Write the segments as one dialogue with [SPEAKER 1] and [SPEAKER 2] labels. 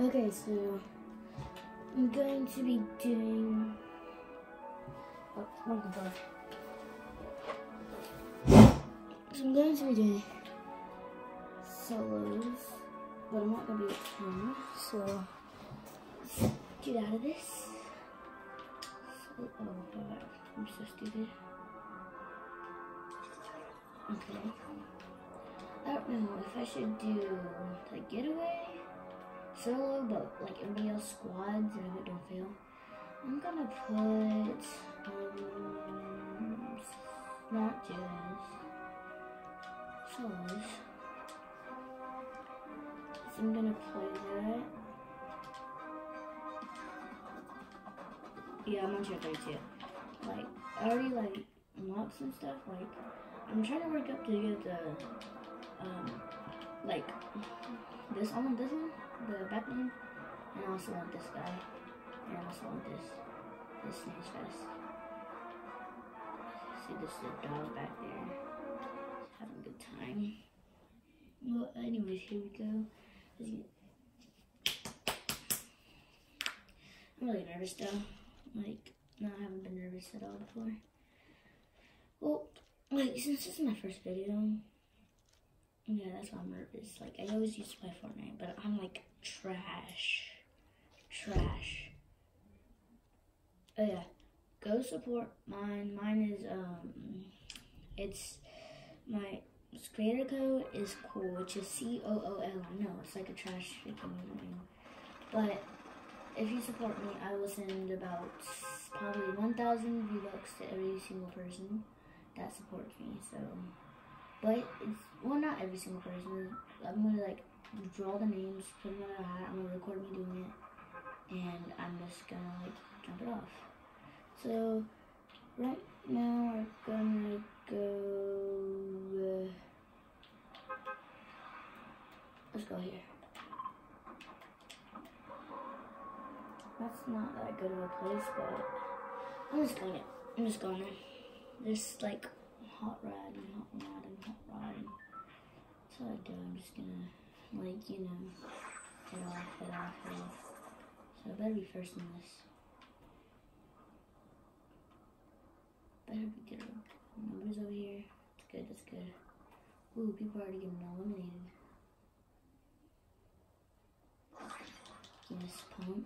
[SPEAKER 1] Okay, so I'm going to be doing. Oh, one controller. So I'm going to be doing solos, but I'm not going to be a ton. So let's get out of this. So, oh God, I'm so stupid. Okay. I don't know if I should do like getaway, solo, but like everybody else squads, and if it don't fail, I'm gonna put not just solos. So I'm gonna play that. Yeah, I'm on tier 32. Like I already like unlocked some stuff. Like I'm trying to work up to get the like this. I want this one, the Batman, and I also want this guy, and I also want this Sneeze Fest. See, this is a dog back there, he's having a good time. Well, anyways, here we go. I'm really nervous though. Like, no, I haven't been nervous at all before. Well, like since this is my first video. Yeah, that's why I'm nervous. Like, I always used to play Fortnite, but I'm like trash. Oh yeah, go support mine. Mine is, it's, my creator code is cool, which is COOL. I know, it's like a trash freaking name. But if you support me, I will send about probably 1,000 V-Bucks to every single person that supports me, so. But it's, well, not every single person. I'm gonna like draw the names, put them in a hat, I'm gonna record me doing it, and I'm just gonna like jump it off. So right now we're gonna go. Let's go here. That's not that good of a place, but I'm just going. I'm just going there. There's like hot rod and hot rod and hot rod. That's all I do. I'm just gonna, like, you know, head off. So I better be first in this. Better be good. Numbers over here. That's good. Ooh, people are already getting eliminated. Yes, pump.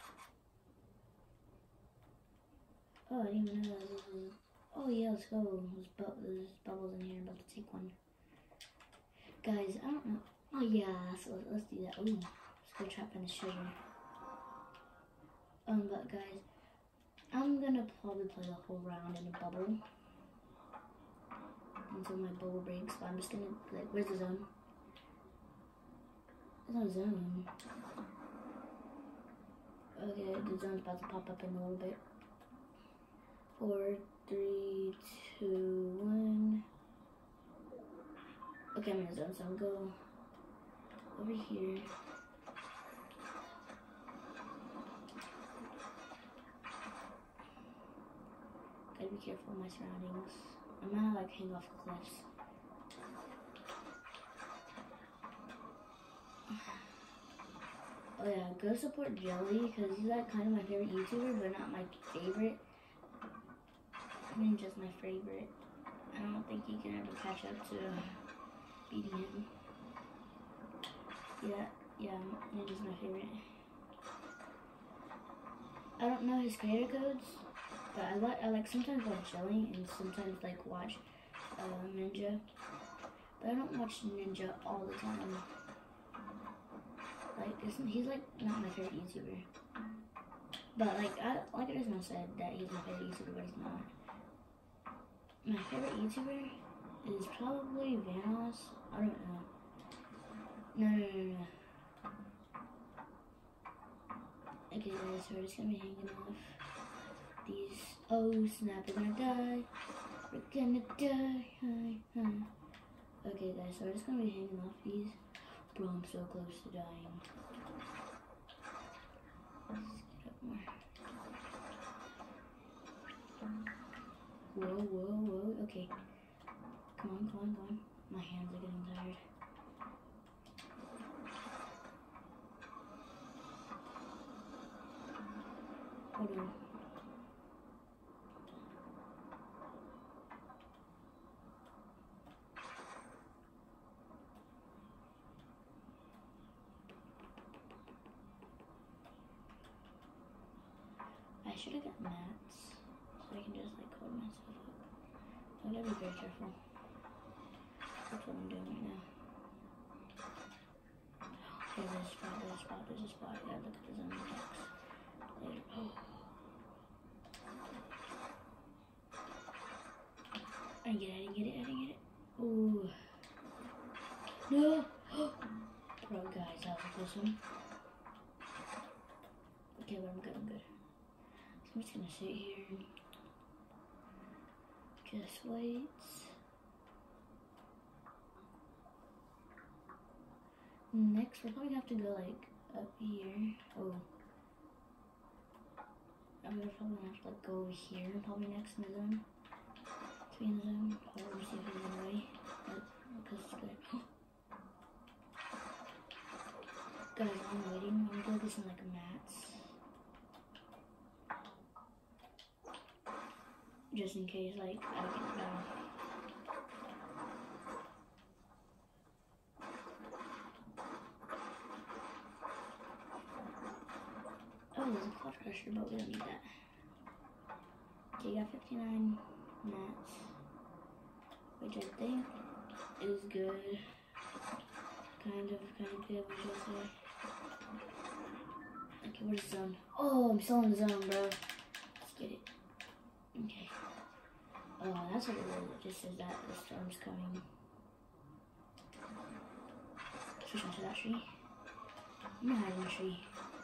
[SPEAKER 1] Oh, I didn't even know this was. Oh yeah, let's go. There's bubbles in here. I'm about to take one. Guys, I don't know. Oh yeah, so let's do that. Ooh, let's go trap in the sugar. But guys, I'm gonna probably play the whole round in a bubble until my bubble breaks. But I'm just gonna like, where's the zone? There's no zone. Okay, the zone's about to pop up in a little bit. 4, 3, 2, 1. Okay, I'm in the zone, so I'll go over here. Gotta be careful of my surroundings. I'm gonna like hang off cliffs. Oh yeah, go support Jelly, because he's like kind of my favorite YouTuber, but not my favorite. I mean, just my favorite. I don't think he can ever catch up to beating him. Yeah, Ninja's my favorite. I don't know his creator codes, but I like sometimes watch Jelly and sometimes like watch Ninja. But I don't watch Ninja all the time. Like, he's like not my favorite YouTuber. But like I just now said that he's my favorite YouTuber, but he's not. My favorite YouTuber is probably Vanoss. I don't know. No. Okay guys, so we're just gonna be hanging off these. Oh snap, we're gonna die. We're gonna die. Hi. Okay guys, so we're just gonna be hanging off these. Bro, I'm so close to dying. Let's get up more. Whoa. Okay. Come on. My hands are getting tired. Hold on. I should have got mats so I can just like hold myself up. I gotta be very careful. That's what I'm doing right now. Okay, there's a spot, there's a spot, there's a spot. I gotta look at the zombie attacks later. Oh. I didn't get it. Ooh. No! Bro, guys, that was a close one. Okay, but I'm good. So I'm just gonna sit here and just wait. Next, we're probably gonna have to go like up here. Oh. I'm gonna probably have to like go over here, probably next in the zone. To be in the zone. Or let me see if he's in the way. Because it's good. Guys, I'm waiting. I'm gonna go get some like mats. Just in case like I get down. Oh, there's a cloud crusher, but we don't need that. Okay, got 59 mats, which I think is good. Kind of good, what should I say? Okay, where's the zone? Oh, I'm still in the zone, bro. Let's get it. Okay. Oh, that's what it is. It just says that the storm's coming. Switch onto that tree. I'm gonna hide in the tree.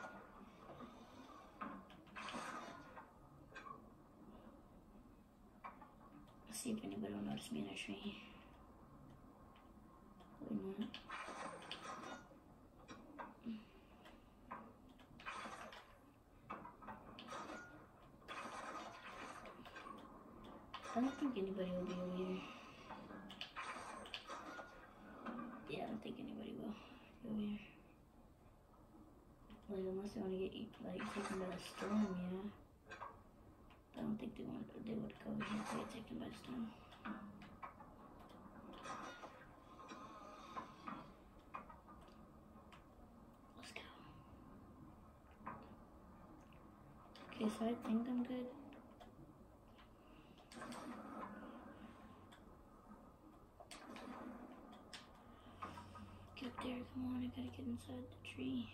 [SPEAKER 1] Let's see if anybody will notice me in a tree. Probably not. I don't think anybody will be over here. Yeah, I don't think anybody will be over here. Like, unless they want to get like taken by the storm, yeah. But I don't think they would go over here to get taken by the storm. Let's go. Okay, so I think I'm good. Get up there, come on, I gotta get inside the tree.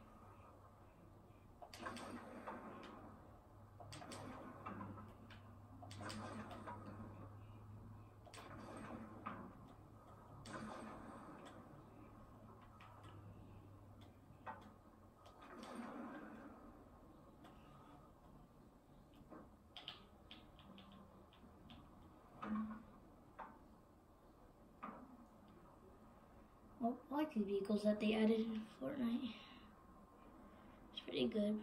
[SPEAKER 1] Oh, I like these vehicles that they added in Fortnite. It's pretty good.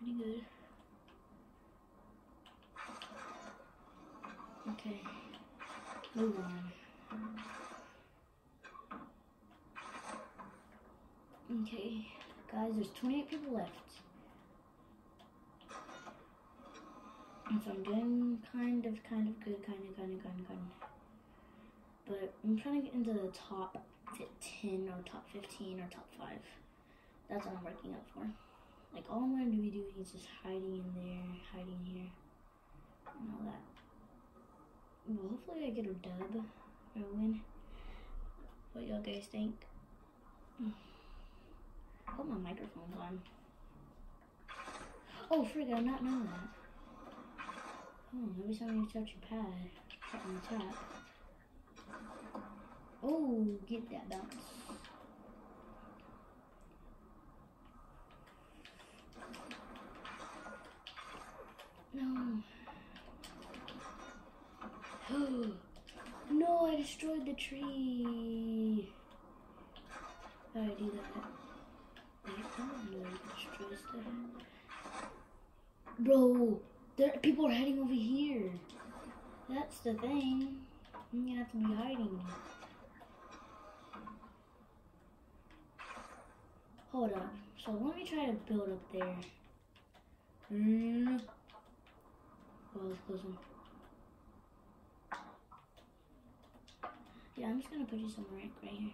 [SPEAKER 1] Okay, move on. Okay, guys, there's 28 people left. And so I'm doing kind of good, But I'm trying to get into the top 10 or top 15 or top 5. That's what I'm working up for. Like, all I'm going to be doing is just hiding in there, hiding here, and all that. Well, hopefully I get a dub or a win. What y'all guys think? I hope my microphone's on. Oh, frig, I not know that. Oh, every time you touch your pad, something to tap. Oh, get that bounce. No. No, I destroyed the tree. How do I do that? Wait, I don't know how to destroy stuff. Bro, people are hiding over here. That's the thing. I'm gonna have to be hiding. Hold up. So let me try to build up there. No. Oh, that's a close one. Yeah, I'm just gonna put you somewhere right here.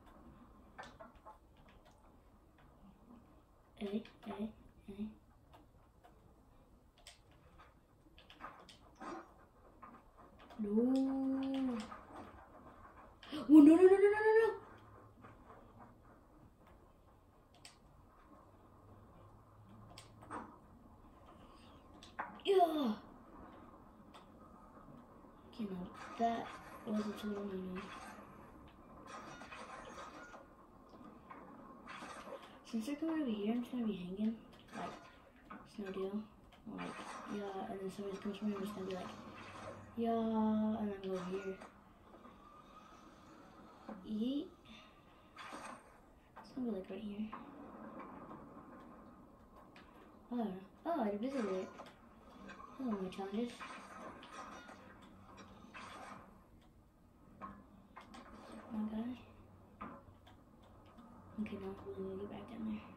[SPEAKER 1] Hey. No. Oh, no. Yeah. Okay, no, that was a total no-no. Since they're coming over here, I'm just gonna be hanging. Like, it's no deal. Like, yeah, and then somebody comes from here, I'm just gonna be like, yeah, and then go over here. Yeet. It's gonna be like right here. Oh, I visited it. Hello, my challenges. My guy. Okay, now we're gonna get back down there.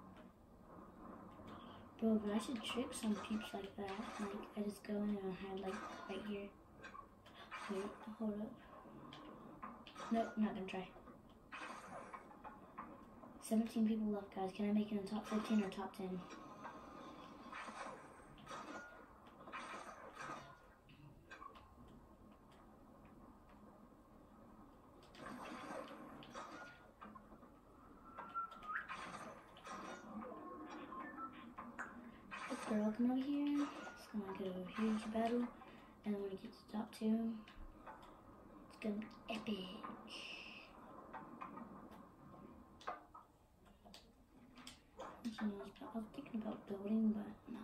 [SPEAKER 1] Bro, but I should trick some peeps like that. Like, I just go in and I hide, like, right here. Wait, hold up. Nope, not gonna try. 17 people left, guys. Can I make it in top 15 or top 10? Girl, come over here. It's gonna get over here to battle. And then when it gets to top 2, it's gonna be epic. I was thinking about building, but no.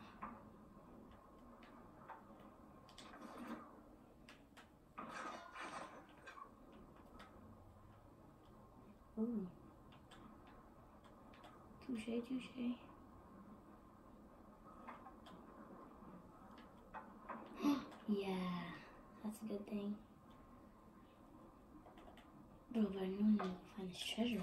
[SPEAKER 1] Ooh. Touche. Yeah, that's a good thing. Bro, but I know I need to find this treasure.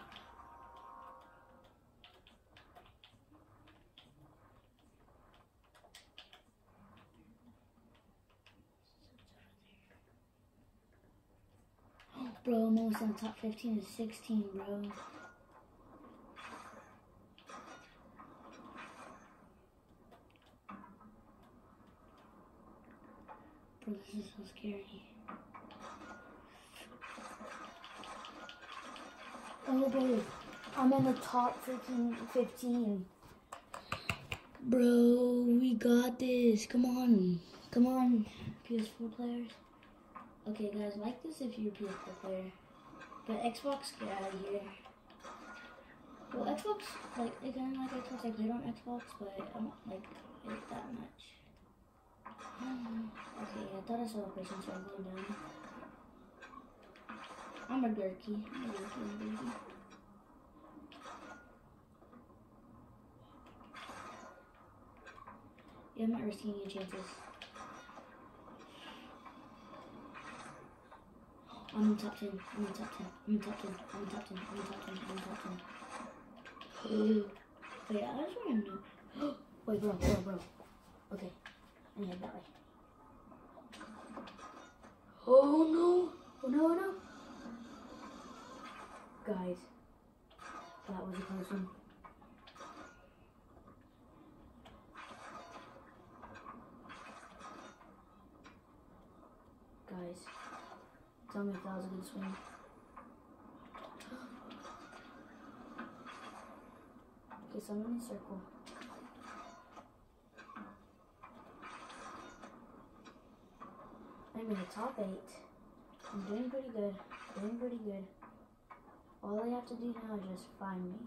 [SPEAKER 1] Bro, I'm almost on top 15 to 16, bro. Bro, this is so scary. Oh, bro, I'm in the top freaking 15. Bro, we got this. Come on, PS4 players. Okay, guys, like this if you're a PS4 player. But Xbox, get out of here. Well, Xbox, like, I kind of like Xbox. I played on Xbox, but I don't like it that much. Okay, I thought I saw a person, so I'm going down. I'm a Gurky. Yeah, I'm not risking any chances. I'm in top 10. Wait, I just want to know. Wait, bro. Okay, I head that way. Oh no. Guys, that was a close one. Guys, tell me if that was a good swing. Okay, so I'm in a circle. I'm in the top 8. I'm doing pretty good. All I have to do now is just find me.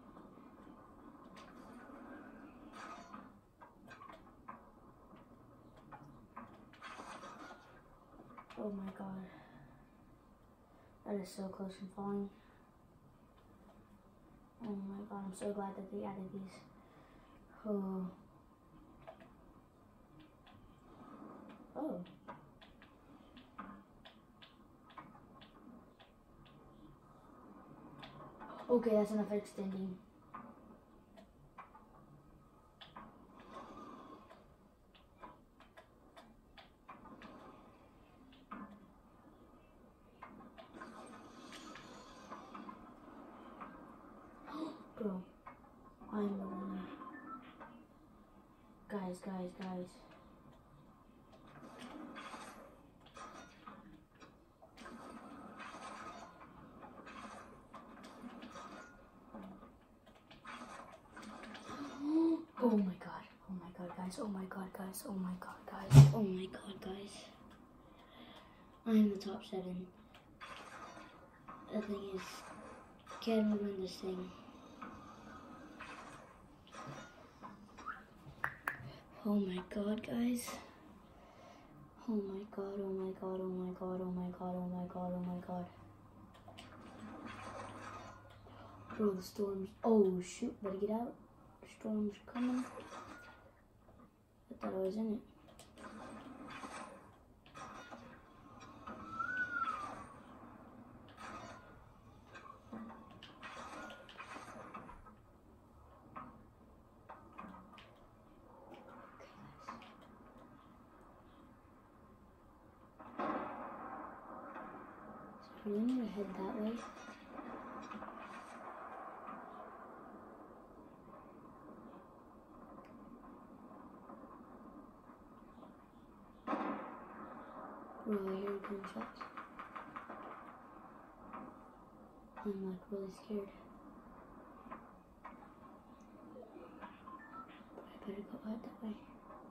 [SPEAKER 1] Oh my god. That is so close from falling. Oh my god, I'm so glad that they added these. Oh. Okay, that's enough extending. I'm the winner. Guys. Oh my god, guys. Oh my god, guys. I'm the top 7. The thing is, can we win this thing? Oh my god, guys. Oh my god. Bro, the storms. Oh shoot, better get out. The storm's coming. I thought I was in it. So we're gonna head that way. Bro, I hear gunshots. I'm like really scared. But I better go out that way.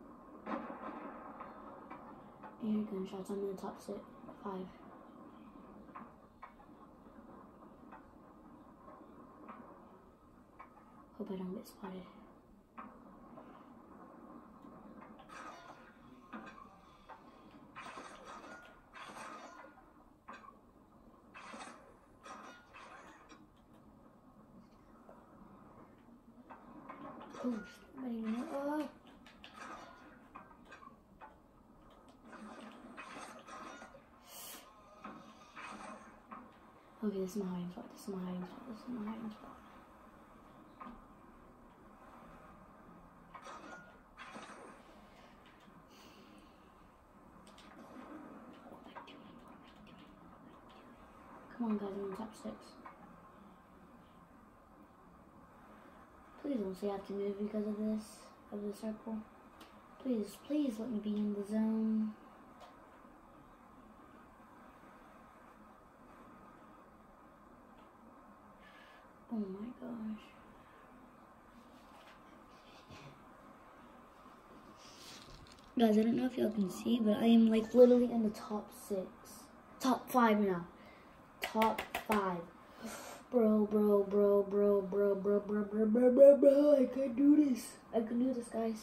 [SPEAKER 1] I hear gunshots. I'm in the top 5. Hope I don't get spotted. Oh, somebody know. Oh. Okay, this is my hiding spot. Come on, guys, I'm in the top 6. Please don't say I have to move because of this, of the circle. Please let me be in the zone. Oh my gosh. Guys, I don't know if y'all can see, but I am like literally in the top 6. Top 5 now. Top 5. Bro. I can do this. I can do this, guys.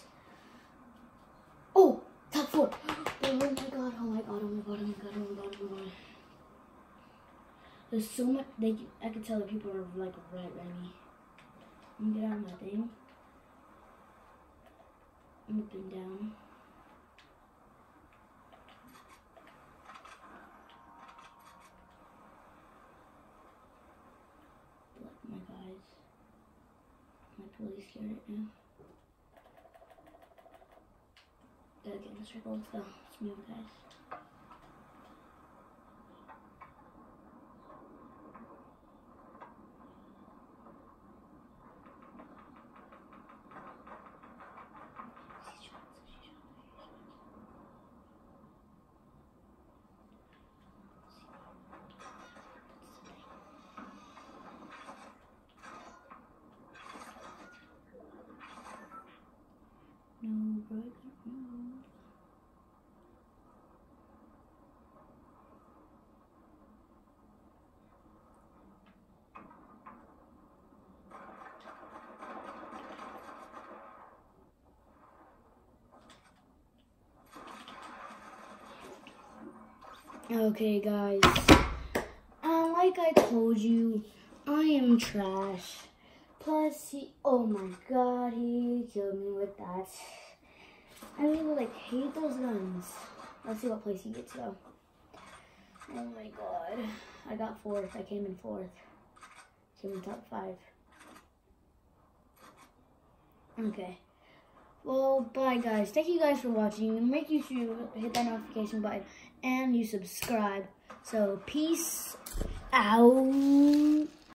[SPEAKER 1] Oh, top 4. Oh my god. There's so much. I can tell that people are like right at me. I'm gonna get out of my thing. I'm looking down. My guys, I'm like really scared right now. Gotta get in the circle. Let's go. Let's move, guys. No, bro, I can't move. Okay, guys. Like I told you, I am trash. Plus, oh my god, he killed me with that. I really like hate those guns. Let's see what place he gets though. Oh my god. I got 4th. I came in 4th. Came in top 5. Okay. Well, bye guys. Thank you guys for watching. And make sure you hit that notification button and you subscribe. So, peace out.